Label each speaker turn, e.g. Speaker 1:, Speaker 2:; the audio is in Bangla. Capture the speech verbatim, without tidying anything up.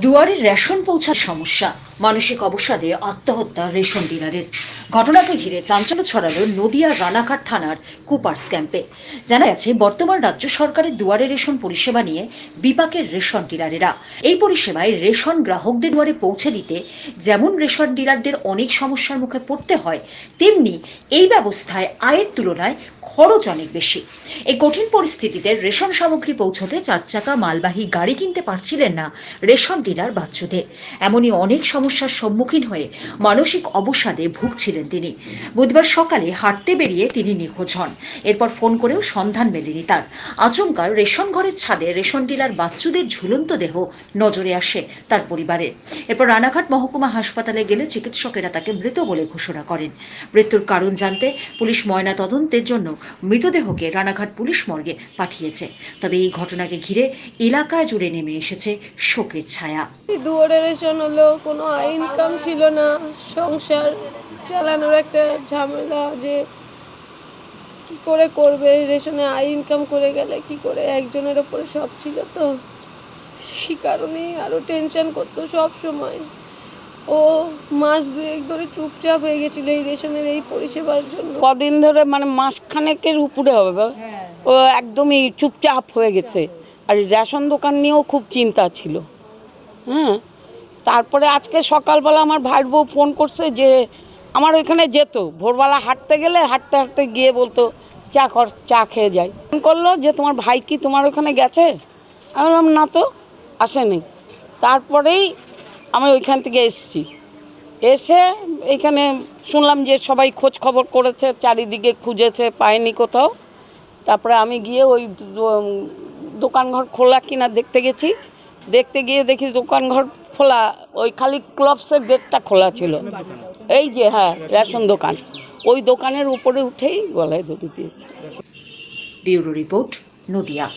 Speaker 1: দুয়ারে রেশন পৌঁছার সমস্যা, মানসিক অবসাদে আত্মহত্যা রেশন ডিলারের। ঘটনাকে ঘিরে চাঞ্চল্য ছড়ালো নদিয়ার রানাঘাট থানার কুপার্স ক্যাম্পে। জানা গেছে, বর্তমান রাজ্য সরকারের দুয়ারে রেশন পরিষেবা নিয়ে বিপাকের রেশন ডিলারেরা। এই পরিষেবায় রেশন গ্রাহকদের দুয়ারে পৌঁছে দিতে যেমন রেশন ডিলারদের অনেক সমস্যার মুখে পড়তে হয়, তেমনি এই ব্যবস্থায় আয়ের তুলনায় খরচ অনেক বেশি। এই কঠিন পরিস্থিতিতে রেশন সামগ্রী পৌঁছতে চার চাকা মালবাহী গাড়ি কিনতে পারছিলেন না রেশন ডিলার বাচ্চুদে। এমনই অনেক সমস্যার সম্মুখীন হয়ে মানসিক অবসাদে ভুগছিলেন তিনি। বুধবার সকালে হাঁটতে বেরিয়ে তিনি নিখোঁজ হন। এরপর ফোন করেও সন্ধান মেলেনি তার। আচমকা রেশন ঘরের ছাদে রেশন ডিলার বাচ্চুদের ঝুলন্ত দেহ নজরে আসে তার পরিবারের। এরপর রানাঘাট মহকুমা হাসপাতালে গেলে চিকিৎসকেরা তাকে মৃত বলে ঘোষণা করেন। মৃত্যুর কারণ জানতে পুলিশ ময়না তদন্তের জন্য মৃতদেহকে রানাঘাট পুলিশ মর্গে পাঠিয়েছে। তবে এই ঘটনাকে ঘিরে এলাকায় জুড়ে নেমে এসেছে শোকের ছায়া।
Speaker 2: দুয়ারে রেশন হলো, কোনো ইনকাম ছিল না, সংসার চালানোর একটা ঝামেলা, যে কি করে করবে, রেশনে আই ইনকাম করে গেলে কি করে, একজনের ওপরে সব ছিল তো সেই কারণেই আরও টেনশন করতো সব সময়। ও মাস দুয়েক ধরে চুপচাপ হয়ে গেছিল এই রেশনের এই পরিষেবার জন্য।
Speaker 3: কদিন ধরে মানে মাসখানেকের উপরে হবে, ও একদমই চুপচাপ হয়ে গেছে। আর রেশন দোকান নিয়েও খুব চিন্তা ছিল। হ্যাঁ, তারপরে আজকে সকালবেলা আমার ভাইয়ের বউ ফোন করছে যে আমার ওইখানে যেত, ভোরবেলা হাঁটতে গেলে হাঁটতে হাঁটতে গিয়ে বলতো চা কর, চা খেয়ে যাই। ফোন করলো যে তোমার ভাই কি তোমার ওখানে গেছে? আমি বললাম না তো, আসেনি। তারপরেই আমি ওইখান থেকে এসেছি, এসে এইখানে শুনলাম যে সবাই খোঁজ খবর করেছে, চারিদিকে খুঁজেছে, পায়নি কোথাও। তারপরে আমি গিয়ে ওই দোকানঘর খোলা কিনা দেখতে গেছি। দেখতে গিয়ে দেখি দোকানঘর খোলা, ওই খালি ক্লাবসের গেটটা খোলা ছিল। এই যে হ্যাঁ, রেশন দোকান, ওই দোকানের উপরে উঠেই গলায় দড়ি দিয়েছে।
Speaker 1: Bureau report, Nadia.